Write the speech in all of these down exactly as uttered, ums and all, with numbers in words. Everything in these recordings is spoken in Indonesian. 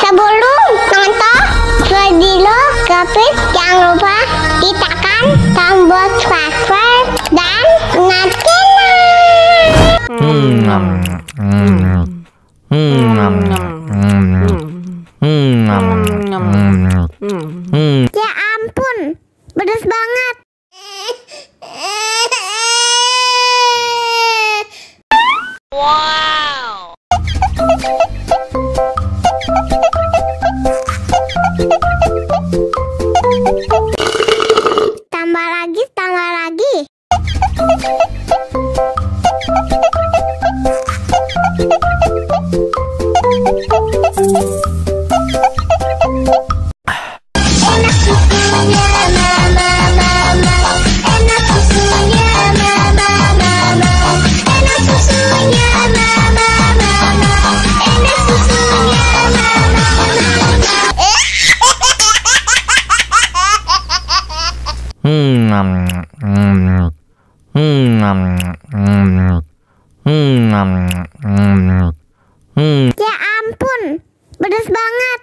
Sebelum nonton video Gapit, jangan lupa tekan tombol subscribe dan nyalakan. Ya ampun, pedas banget. Wow. Tambah lagi, tambah lagi. Enak susunya mama mama, enak susunya mama mama, enak susunya mama mama, enak susunya mama mama. Ya ampun, pedas banget.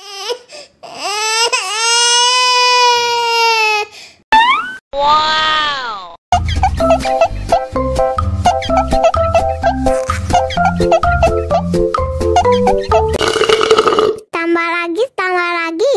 Wow. Tambah lagi, tambah lagi.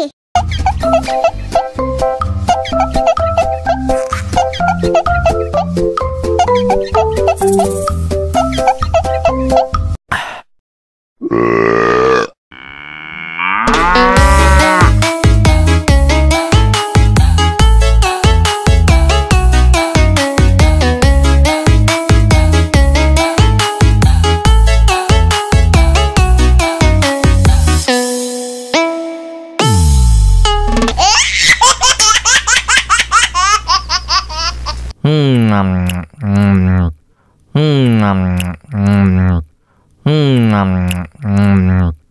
Hmm.